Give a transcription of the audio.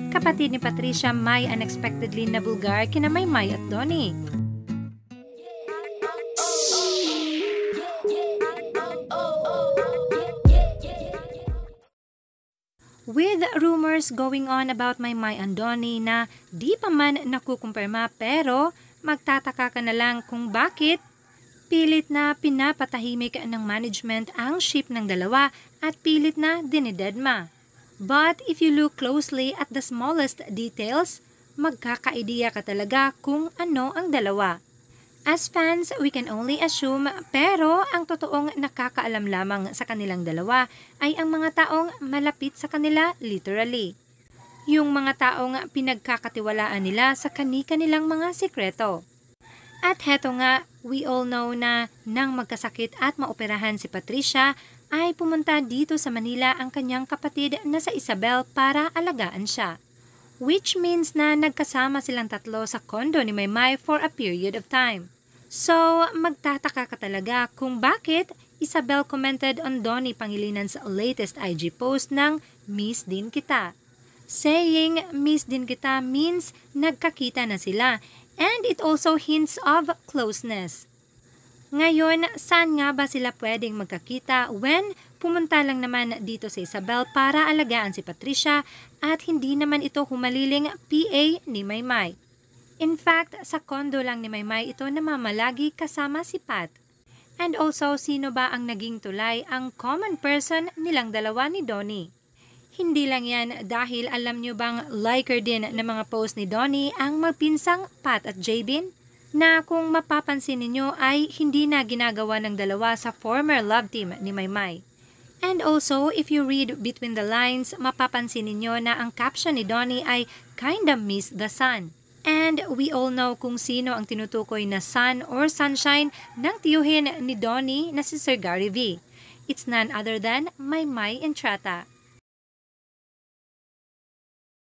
kapatid ni Patricia May unexpectedly nabulgar kina Maymay at Donnie. With rumors going on about Maymay and Donnie na di pa man nakukumpirma pero magtataka ka na lang kung bakit pilit na pinapatahimik ng management ang ship ng dalawa at pilit na dinidedma. But if you look closely at the smallest details, magkaka-idea ka talaga kung ano ang dalawa. As fans, we can only assume pero ang totoong nakakaalam lamang sa kanilang dalawa ay ang mga taong malapit sa kanila literally. Yung mga taong pinagkakatiwalaan nila sa kani-kanilang mga sikreto. At heto nga, we all know na nang magkasakit at maoperahan si Patricia ay pumunta dito sa Manila ang kanyang kapatid na sa Isabel para alagaan siya. Which means na nagkasama silang tatlo sa kondo ni Maymay for a period of time. So, magtataka ka talaga kung bakit Isabel commented on Donnie Pangilinan's latest IG post ng "Miss din kita." Saying "Miss din kita" means nagkakita na sila and it also hints of closeness. Ngayon, saan nga ba sila pwedeng magkakita when pumunta lang naman dito sa Isabel para alagaan si Patricia at hindi naman ito humaliling PA ni Maymay. In fact, sa kondo lang ni Maymay ito namamalagi kasama si Pat. And also, sino ba ang naging tulay ang common person nilang dalawa ni Donnie? Hindi lang yan dahil alam nyo bang liker din ng mga post ni Donnie ang magpinsang Pat at Jabin? Na kung mapapansin ninyo ay hindi na ginagawa ng dalawa sa former love team ni Maymay. And also, if you read between the lines, mapapansin ninyo na ang caption ni Donnie ay "Kinda miss the sun." And we all know kung sino ang tinutukoy na sun or sunshine ng tiyuhin ni Donnie na si Sir Gary V. It's none other than Maymay Entrata.